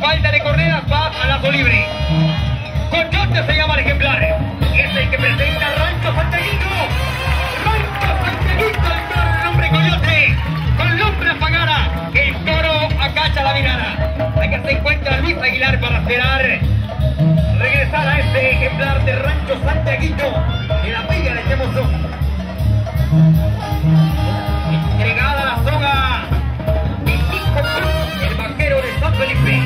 falta de correas va a lazo libre. Coyote se llama el ejemplar. Es el que presenta Rancho Santiaguito. Rancho Santiaguito, el toro del hombre Coyote. Con el hombre Pagara. El toro agacha la mirada. Acá se encuentra Luis Aguilar para esperar regresar a este ejemplar de Rancho Santiaguito. En la pilla le echemos ojo. Entregada la soga. El vaquero de San Felipe.